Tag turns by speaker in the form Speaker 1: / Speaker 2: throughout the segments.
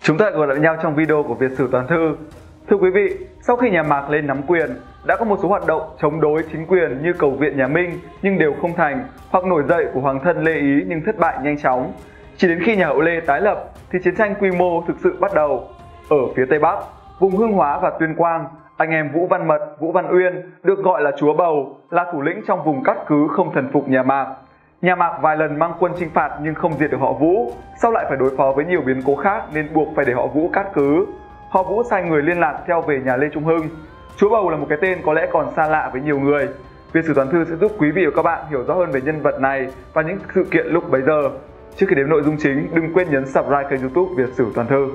Speaker 1: Chúng ta gặp lại nhau trong video của Việt Sử Toàn Thư. Thưa quý vị, sau khi nhà Mạc lên nắm quyền, đã có một số hoạt động chống đối chính quyền như cầu viện nhà Minh nhưng đều không thành, hoặc nổi dậy của hoàng thân Lê Ý nhưng thất bại nhanh chóng. Chỉ đến khi nhà Hậu Lê tái lập thì chiến tranh quy mô thực sự bắt đầu. Ở phía Tây Bắc, vùng Hương Hóa và Tuyên Quang, anh em Vũ Văn Mật, Vũ Văn Uyên được gọi là Chúa Bầu, là thủ lĩnh trong vùng cát cứ không thần phục nhà Mạc. Nhà Mạc vài lần mang quân chinh phạt nhưng không diệt được họ Vũ, sau lại phải đối phó với nhiều biến cố khác nên buộc phải để họ Vũ cát cứ. Họ Vũ sai người liên lạc theo về nhà Lê Trung Hưng. Chúa Bầu là một cái tên có lẽ còn xa lạ với nhiều người. Việt Sử Toàn Thư sẽ giúp quý vị và các bạn hiểu rõ hơn về nhân vật này và những sự kiện lúc bấy giờ. Trước khi đến nội dung chính, đừng quên nhấn subscribe kênh YouTube Việt Sử Toàn Thư.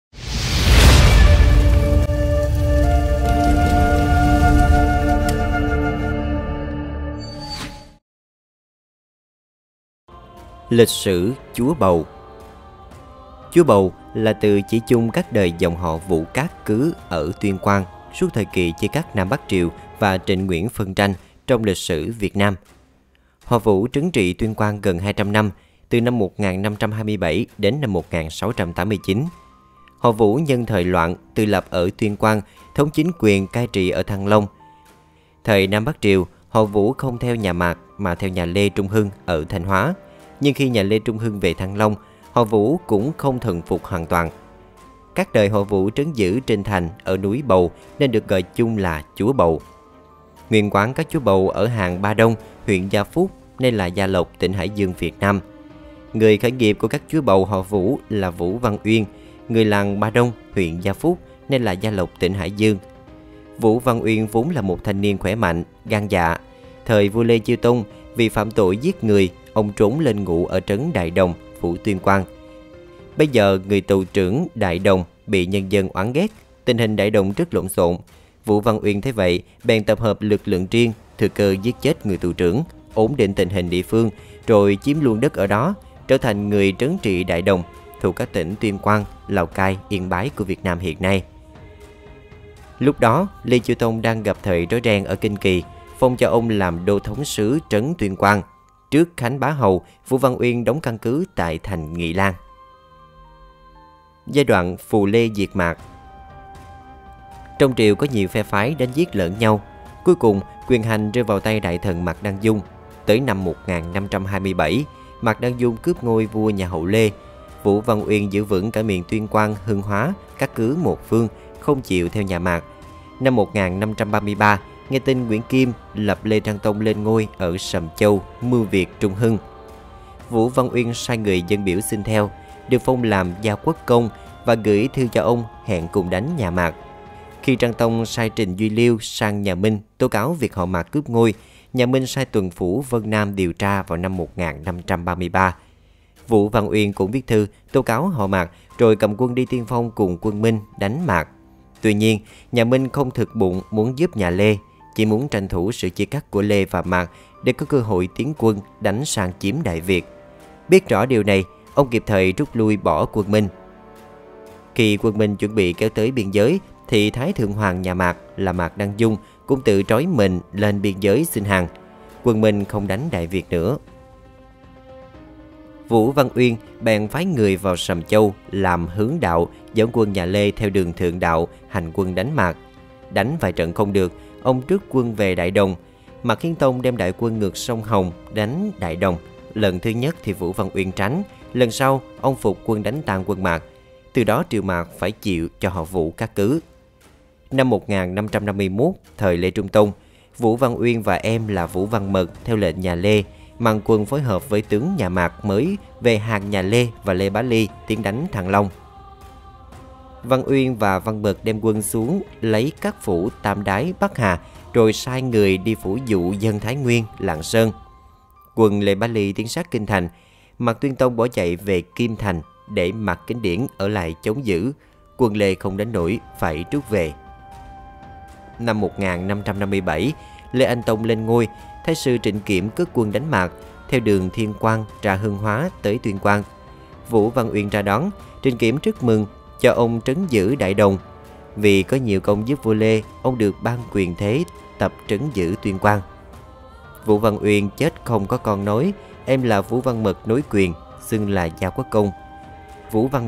Speaker 2: Lịch sử Chúa Bầu. Chúa Bầu là từ chỉ chung các đời dòng họ Vũ cát cứ ở Tuyên Quang suốt thời kỳ chia cắt Nam Bắc Triều và Trịnh Nguyễn phân tranh trong lịch sử Việt Nam. Họ Vũ trấn trị Tuyên Quang gần 200 năm, từ năm 1527 đến năm 1689. Họ Vũ nhân thời loạn tự lập ở Tuyên Quang, thống chính quyền cai trị ở Thăng Long. Thời Nam Bắc Triều, họ Vũ không theo nhà Mạc mà theo nhà Lê Trung Hưng ở Thanh Hóa. Nhưng khi nhà Lê Trung Hưng về Thăng Long, họ Vũ cũng không thần phục hoàn toàn. Các đời họ Vũ trấn giữ trên thành ở núi Bầu nên được gọi chung là Chúa Bầu. Nguyên quán các Chúa Bầu ở Hàng Ba Đông, huyện Gia Phúc nên là Gia Lộc, tỉnh Hải Dương, Việt Nam. Người khởi nghiệp của các Chúa Bầu họ Vũ là Vũ Văn Uyên, người làng Ba Đông, huyện Gia Phúc nên là Gia Lộc, tỉnh Hải Dương. Vũ Văn Uyên vốn là một thanh niên khỏe mạnh, gan dạ. Thời vua Lê Chiêu Tông vì phạm tội giết người, ông trốn lên ngụ ở trấn Đại Đồng, phủ Tuyên Quang. Bây giờ người tù trưởng Đại Đồng bị nhân dân oán ghét, tình hình Đại Đồng rất lộn xộn. Vũ Văn Uyên thấy vậy, bèn tập hợp lực lượng riêng, thừa cơ giết chết người tù trưởng, ổn định tình hình địa phương, rồi chiếm luôn đất ở đó, trở thành người trấn trị Đại Đồng, thuộc các tỉnh Tuyên Quang, Lào Cai, Yên Bái của Việt Nam hiện nay. Lúc đó, Lê Chiêu Tông đang gặp thời rối ren ở Kinh Kỳ, phong cho ông làm đô thống sứ trấn Tuyên Quang. Trước Khánh Bá Hầu, Vũ Văn Uyên đóng căn cứ tại thành Nghị Lan. Giai đoạn Phù Lê diệt Mạc. Trong triều có nhiều phe phái đánh giết lẫn nhau. Cuối cùng, quyền hành rơi vào tay đại thần Mạc Đăng Dung. Tới năm 1527, Mạc Đăng Dung cướp ngôi vua nhà Hậu Lê. Vũ Văn Uyên giữ vững cả miền Tuyên Quang, Hương Hóa, cát cứ một phương, không chịu theo nhà Mạc. Năm 1533, nghe tin Nguyễn Kim lập Lê Trang Tông lên ngôi ở Sầm Châu, mưu việc Trung Hưng. Vũ Văn Uyên sai người dân biểu xin theo, được phong làm gia quốc công và gửi thư cho ông hẹn cùng đánh nhà Mạc. Khi Trang Tông sai Trình Duy Liêu sang nhà Minh tố cáo việc họ Mạc cướp ngôi, nhà Minh sai tuần phủ Vân Nam điều tra vào năm 1533. Vũ Văn Uyên cũng viết thư tố cáo họ Mạc rồi cầm quân đi tiên phong cùng quân Minh đánh Mạc. Tuy nhiên, nhà Minh không thực bụng muốn giúp nhà Lê, chỉ muốn tranh thủ sự chia cắt của Lê và Mạc để có cơ hội tiến quân đánh sang chiếm Đại Việt. Biết rõ điều này, ông kịp thời rút lui bỏ quân Minh. Khi quân Minh chuẩn bị kéo tới biên giới, thì Thái Thượng Hoàng nhà Mạc là Mạc Đăng Dung cũng tự trói mình lên biên giới xin hàng. Quân Minh không đánh Đại Việt nữa. Vũ Văn Uyên bèn phái người vào Sầm Châu làm hướng đạo, dẫn quân nhà Lê theo đường thượng đạo hành quân đánh Mạc. Đánh vài trận không được, ông rút quân về Đại Đồng. Mạc Hiến Tông đem đại quân ngược sông Hồng đánh Đại Đồng. Lần thứ nhất thì Vũ Văn Uyên tránh, lần sau ông phục quân đánh tan quân Mạc. Từ đó triều Mạc phải chịu cho họ Vũ cát cứ. Năm 1551, thời Lê Trung Tông, Vũ Văn Uyên và em là Vũ Văn Mật theo lệnh nhà Lê mang quân phối hợp với tướng nhà Mạc mới về hàng nhà Lê và Lê Bá Ly tiến đánh Thăng Long. Văn Uyên và Văn Mật đem quân xuống lấy các phủ Tam Đái, Bắc Hà, rồi sai người đi phủ dụ dân Thái Nguyên, Lạng Sơn. Quân Lê Bá Ly tiến sát Kinh Thành, Mạc Tuyên Tông bỏ chạy về Kim Thành để Mạc Kính Điển ở lại chống giữ. Quân Lê không đánh nổi, phải rút về. Năm 1557, Lê Anh Tông lên ngôi, thái sư Trịnh Kiểm cất quân đánh Mạc, theo đường Thiên Quang ra Hương Hóa tới Tuyên Quang. Vũ Văn Uyên ra đón, Trịnh Kiểm rất mừng, cho ông trấn giữ Đại Đồng. Vì có nhiều công giúp vua Lê, ông được ban quyền thế tập trấn giữ Tuyên Quang. Vũ Văn Uyên chết không có con nối, em là Vũ Văn Mật nối quyền, xưng là gia quốc công. Vũ Văn Mật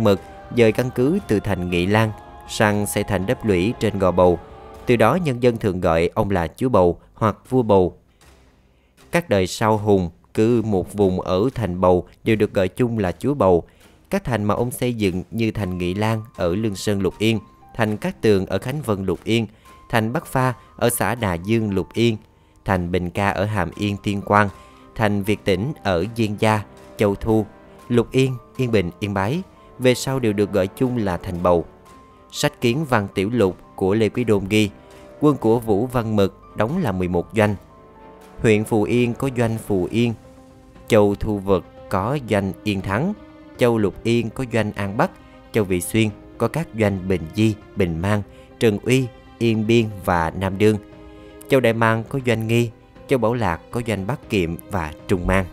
Speaker 2: dời căn cứ từ thành Nghị Lan sang xây thành Đắp Lũy trên Gò Bầu. Từ đó nhân dân thường gọi ông là chúa Bầu hoặc vua Bầu. Các đời sau Hùng, cứ một vùng ở thành Bầu đều được gọi chung là chúa Bầu. Các thành mà ông xây dựng như thành Nghị Lan ở Lương Sơn Lục Yên, thành Cát Tường ở Khánh Vân Lục Yên, thành Bắc Pha ở xã Đà Dương Lục Yên, thành Bình Ca ở Hàm Yên Tuyên Quang, thành Việt Tĩnh ở Diên Gia, Châu Thu, Lục Yên, Yên Bình, Yên Bái, về sau đều được gọi chung là thành Bầu. Sách Kiến Văn Tiểu Lục của Lê Quý Đôn ghi, quân của Vũ Văn Mực đóng là 11 doanh. Huyện Phù Yên có doanh Phù Yên, Châu Thu Vực có doanh Yên Thắng, Châu Lục Yên có doanh An Bắc, Châu Vị Xuyên có các doanh Bình Di, Bình Mang, Trần Uy, Yên Biên và Nam Đương. Châu Đại Mang có doanh Nghi, Châu Bảo Lạc có doanh Bắc Kiệm và Trung Mang.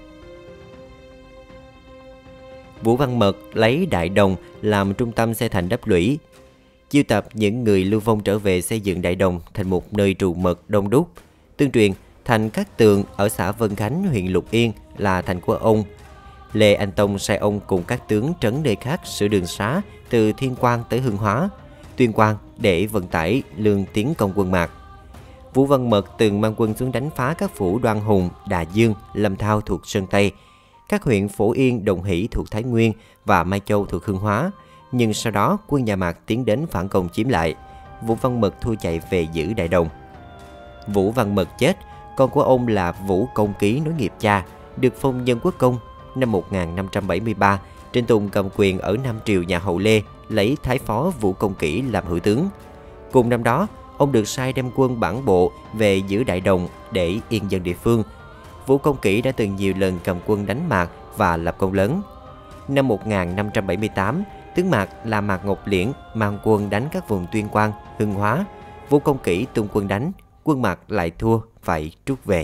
Speaker 2: Vũ Văn Mật lấy Đại Đồng làm trung tâm xây thành Đắp Lũy, chiêu tập những người lưu vong trở về xây dựng Đại Đồng thành một nơi trù mật đông đúc. Tương truyền, thành Cát Tường ở xã Vân Khánh, huyện Lục Yên là thành của ông. Lê Anh Tông sai ông cùng các tướng trấn nơi khác sửa đường xá từ Thiên Quang tới Hương Hóa, Tuyên Quang để vận tải lương tiến công quân Mạc. Vũ Văn Mật từng mang quân xuống đánh phá các phủ Đoan Hùng, Đà Dương, Lâm Thao thuộc Sơn Tây, các huyện Phổ Yên, Đồng Hỷ thuộc Thái Nguyên và Mai Châu thuộc Hương Hóa. Nhưng sau đó quân nhà Mạc tiến đến phản công chiếm lại. Vũ Văn Mật thua chạy về giữ Đại Đồng. Vũ Văn Mật chết, con của ông là Vũ Công Ký nối nghiệp cha, được phong nhân quốc công. Năm 1573, Trịnh Tùng cầm quyền ở Nam Triều nhà Hậu Lê, lấy thái phó Vũ Công Kỷ làm hữu tướng. Cùng năm đó, ông được sai đem quân bản bộ về giữ Đại Đồng để yên dân địa phương. Vũ Công Kỷ đã từng nhiều lần cầm quân đánh Mạc và lập công lớn. Năm 1578, tướng Mạc là Mạc Ngọc Liễn mang quân đánh các vùng Tuyên Quang, Hưng Hóa. Vũ Công Kỷ tung quân đánh, quân Mạc lại thua, phải rút về.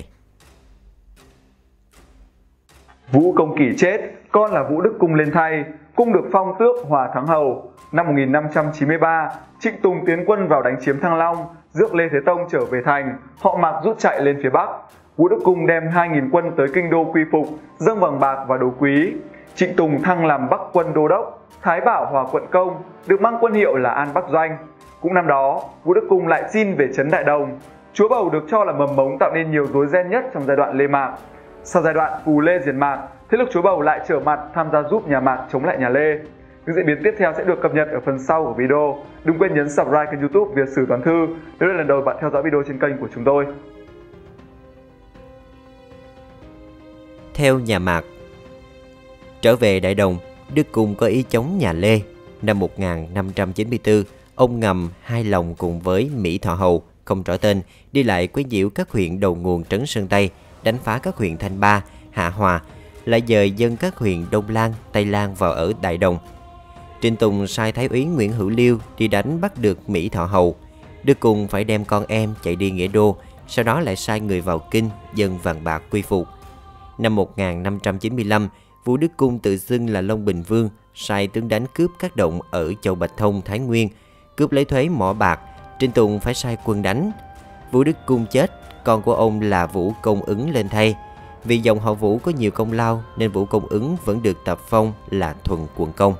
Speaker 1: Vũ Công Kỷ chết, con là Vũ Đức Cung lên thay, Cung được phong tước Hòa Thắng Hầu. Năm 1593, Trịnh Tùng tiến quân vào đánh chiếm Thăng Long, rước Lê Thế Tông trở về thành, họ Mạc rút chạy lên phía Bắc. Vũ Đức Cung đem 2.000 quân tới kinh đô quy phục, dâng vàng bạc và đồ quý. Trịnh Tùng thăng làm Bắc quân đô đốc, Thái Bảo Hòa quận công, được mang quân hiệu là An Bắc Doanh. Cũng năm đó, Vũ Đức Cung lại xin về trấn Đại Đồng. Chúa Bầu được cho là mầm mống tạo nên nhiều rối ren nhất trong giai đoạn Lê Mạc. Sau giai đoạn Cù Lê diệt Mạc, thế lực chúa Bầu lại trở mặt tham gia giúp nhà Mạc chống lại nhà Lê. Những diễn biến tiếp theo sẽ được cập nhật ở phần sau của video. Đừng quên nhấn subscribe kênh YouTube Việt Sử Toàn Thư nếu đây là lần đầu bạn theo dõi video trên kênh của chúng tôi.
Speaker 2: Theo nhà Mạc, trở về Đại Đồng, Đức Cung có ý chống nhà Lê. Năm 1594, ông ngầm hai lòng cùng với Mỹ Thọ Hầu, không rõ tên, đi lại quấy nhiễu các huyện đầu nguồn trấn Sơn Tây, đánh phá các huyện Thanh Ba, Hạ Hòa, lại dời dân các huyện Đông Lan, Tây Lan vào ở Đại Đồng. Trịnh Tùng sai Thái úy Nguyễn Hữu Liêu đi đánh bắt được Mỹ Thọ Hầu. Đức Cung phải đem con em chạy đi Nghĩa Đô, sau đó lại sai người vào Kinh, dâng vàng bạc quy phục. Năm 1595, Vũ Đức Cung tự xưng là Long Bình Vương, sai tướng đánh cướp các động ở Châu Bạch Thông, Thái Nguyên, cướp lấy thuế mỏ bạc. Trịnh Tùng phải sai quân đánh. Vũ Đức Cung chết, con của ông là Vũ Công Ứng lên thay. Vì dòng họ Vũ có nhiều công lao nên Vũ Công Ứng vẫn được tập phong là Thuần Quận Công.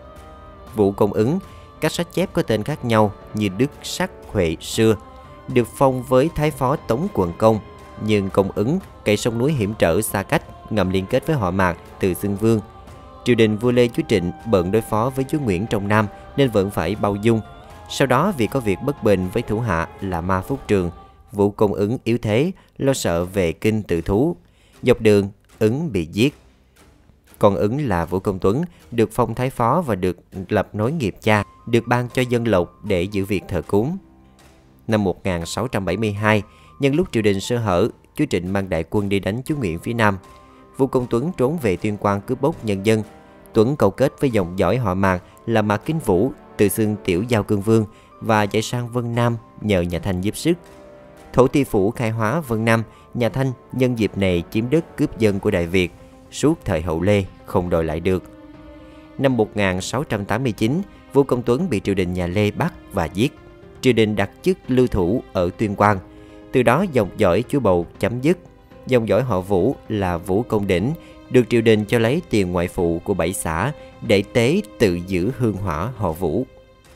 Speaker 2: Vũ Công Ứng, các sách chép có tên khác nhau như Đức, Sắc, Huệ, Xưa, được phong với Thái phó Tống Quận Công, nhưng Công Ứng cậy sông núi hiểm trở xa cách, ngầm liên kết với họ Mạc từ xưng vương. Triều đình vua Lê chúa Trịnh bận đối phó với chúa Nguyễn trong Nam nên vẫn phải bao dung. Sau đó vì có việc bất bình với thủ hạ là Ma Phúc Trường, Vũ Công Ứng yếu thế, lo sợ về Kinh tự thú. Dọc đường, Ứng bị giết. Còn Ứng là Vũ Công Tuấn, được phong thái phó và được lập nối nghiệp cha, được ban cho dân lộc để giữ việc thờ cúng. Năm 1672, nhân lúc triều đình sơ hở, chúa Trịnh mang đại quân đi đánh chúa Nguyễn phía Nam. Vũ Công Tuấn trốn về Tuyên Quang cướp bóc nhân dân. Tuấn cầu kết với dòng dõi họ Mạc là Mạc Kính Vũ, tự xưng Tiểu Giao Cương Vương, và chạy sang Vân Nam nhờ nhà Thanh giúp sức. Thổ Ti Phủ khai hóa Vân Nam, nhà Thanh nhân dịp này chiếm đất cướp dân của Đại Việt, suốt thời Hậu Lê không đòi lại được. Năm 1689, Vũ Công Tuấn bị triều đình nhà Lê bắt và giết. Triều đình đặt chức lưu thủ ở Tuyên Quang. Từ đó dòng dõi chúa Bầu chấm dứt. Dòng dõi họ Vũ là Vũ Công Đỉnh được triều đình cho lấy tiền ngoại phụ của 7 xã để tế tự giữ hương hỏa họ Vũ.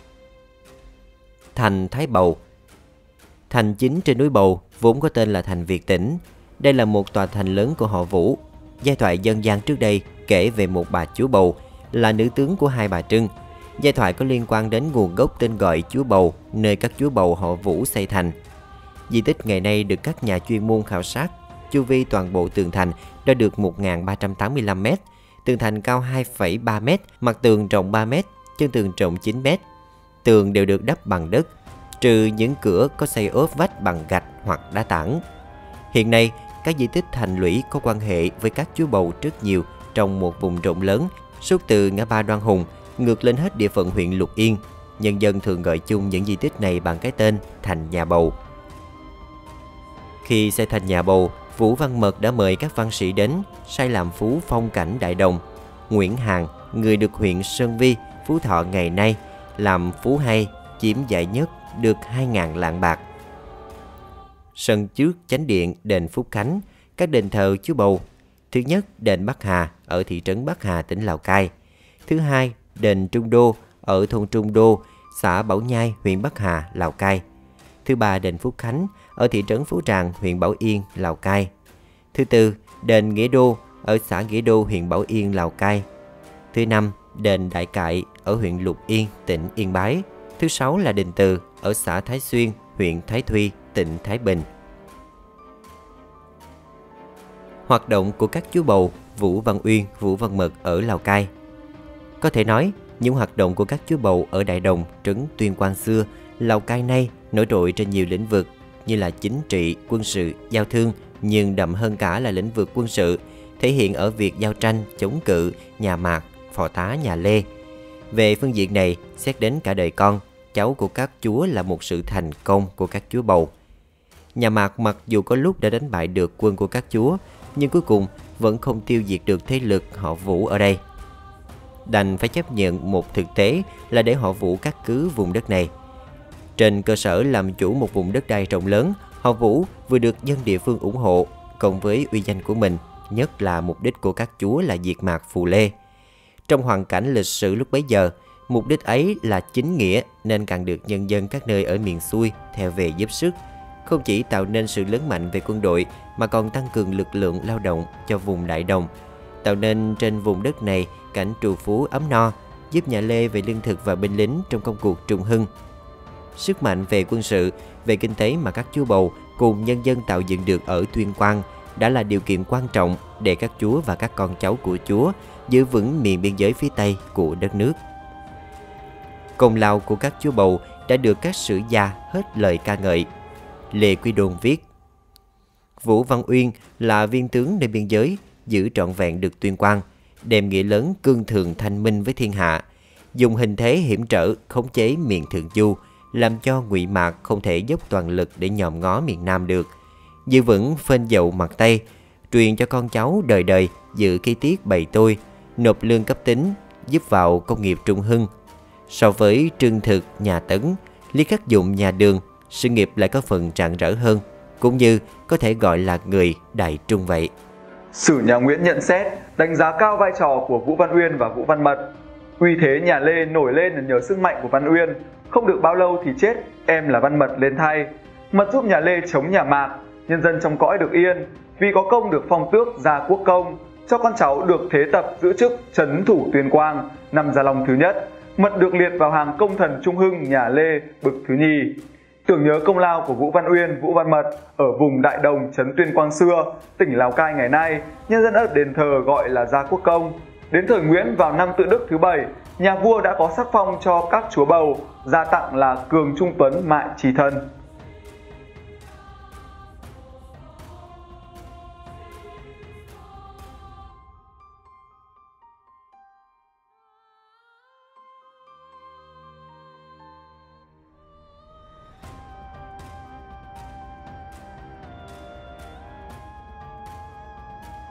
Speaker 2: Thành Thái Bầu. Thành chính trên núi Bầu vốn có tên là thành Việt Tĩnh. Đây là một tòa thành lớn của họ Vũ. Giai thoại dân gian trước đây kể về một bà chúa Bầu, là nữ tướng của hai bà Trưng. Giai thoại có liên quan đến nguồn gốc tên gọi chúa Bầu, nơi các chúa Bầu họ Vũ xây thành. Di tích ngày nay được các nhà chuyên môn khảo sát. Chu vi toàn bộ tường thành đã được 1.385 m, tường thành cao 2,3 m, mặt tường rộng 3 m, chân tường rộng 9 m. Tường đều được đắp bằng đất, trừ những cửa có xây ốp vách bằng gạch hoặc đá tảng. Hiện nay, các di tích thành lũy có quan hệ với các chúa Bầu rất nhiều trong một vùng rộng lớn, suốt từ ngã ba Đoan Hùng ngược lên hết địa phận huyện Lục Yên. Nhân dân thường gọi chung những di tích này bằng cái tên thành nhà Bầu. Khi xây thành nhà Bầu, Vũ Văn Mật đã mời các văn sĩ đến, sai làm phú phong cảnh đại đồng. Nguyễn Hàn, người được huyện Sơn Vi, Phú Thọ ngày nay, làm phú hay, chiếm giải nhất, được 2.000 lạng bạc. Sân trước chánh điện đền Phúc Khánh, các đền thờ chúa Bầu. Thứ nhất, đền Bắc Hà ở thị trấn Bắc Hà, tỉnh Lào Cai. Thứ hai, đền Trung Đô ở thôn Trung Đô, xã Bảo Nhai, huyện Bắc Hà, Lào Cai. Thứ ba, đền Phúc Khánh ở thị trấn Phú Tràng, huyện Bảo Yên, Lào Cai. Thứ tư, đền Nghĩa Đô ở xã Nghĩa Đô, huyện Bảo Yên, Lào Cai. Thứ năm, đền Đại Cại ở huyện Lục Yên, tỉnh Yên Bái. Thứ sáu là đền Từ ở xã Thái Xuyên, huyện Thái Thuy, tỉnh Thái Bình. Hoạt động của các chúa Bầu Vũ Văn Uyên, Vũ Văn Mật ở Lào Cai. Có thể nói, những hoạt động của các chúa Bầu ở Đại Đồng, trấn Tuyên Quang xưa, Lào Cai nay nổi trội trên nhiều lĩnh vực như là chính trị, quân sự, giao thương, nhưng đậm hơn cả là lĩnh vực quân sự, thể hiện ở việc giao tranh, chống cự, nhà Mạc, phò tá nhà Lê. Về phương diện này, xét đến cả đời con, cháu của các chúa là một sự thành công của các chúa Bầu. Nhà Mạc mặc dù có lúc đã đánh bại được quân của các chúa, nhưng cuối cùng vẫn không tiêu diệt được thế lực họ Vũ ở đây. Đành phải chấp nhận một thực tế là để họ Vũ cắt cứ vùng đất này. Trên cơ sở làm chủ một vùng đất đai rộng lớn, họ Vũ vừa được dân địa phương ủng hộ, cộng với uy danh của mình, nhất là mục đích của các chúa là diệt Mạc Phù Lê. Trong hoàn cảnh lịch sử lúc bấy giờ, mục đích ấy là chính nghĩa nên càng được nhân dân các nơi ở miền xuôi theo về giúp sức, không chỉ tạo nên sự lớn mạnh về quân đội mà còn tăng cường lực lượng lao động cho vùng Đại Đồng, tạo nên trên vùng đất này cảnh trù phú ấm no, giúp nhà Lê về lương thực và binh lính trong công cuộc trùng hưng. Sức mạnh về quân sự, về kinh tế mà các chúa Bầu cùng nhân dân tạo dựng được ở Tuyên Quang đã là điều kiện quan trọng để các chúa và các con cháu của chúa giữ vững miền biên giới phía Tây của đất nước. Công lao của các chúa Bầu đã được các sử gia hết lời ca ngợi. Lê Quý Đôn viết: Vũ Văn Uyên là viên tướng nơi biên giới, giữ trọn vẹn được Tuyên Quang, đem nghĩa lớn cương thường thanh minh với thiên hạ, dùng hình thế hiểm trở khống chế miền Thượng Du, làm cho Ngụy Mạc không thể dốc toàn lực để nhòm ngó miền Nam được, giữ vững phên dậu mặt Tây, truyền cho con cháu đời đời giữ khí tiết bầy tôi, nộp lương cấp tính, giúp vào công nghiệp trung hưng. So với Trương Thực nhà Tấn, Lý Khắc Dụng nhà Đường, sự nghiệp lại có phần rạng rỡ hơn, cũng như có thể gọi là người Đại Trung vậy.
Speaker 1: Sử nhà Nguyễn nhận xét, đánh giá cao vai trò của Vũ Văn Uyên và Vũ Văn Mật. Uy thế nhà Lê nổi lên là nhờ sức mạnh của Văn Uyên, không được bao lâu thì chết, em là Văn Mật lên thay. Mật giúp nhà Lê chống nhà Mạc, nhân dân trong cõi được yên, vì có công được phong tước gia quốc công, cho con cháu được thế tập giữ chức trấn thủ Tuyên Quang, năm Gia Long thứ nhất. Mật được liệt vào hàng công thần trung hưng nhà Lê bực thứ nhì. Tưởng nhớ công lao của Vũ Văn Uyên, Vũ Văn Mật ở vùng Đại Đồng, trấn Tuyên Quang xưa, tỉnh Lào Cai ngày nay, nhân dân ở đền thờ gọi là gia quốc công. Đến thời Nguyễn vào năm Tự Đức thứ 7, nhà vua đã có sắc phong cho các chúa Bầu, gia tặng là Cường Trung Tuấn Mại Trì Thân.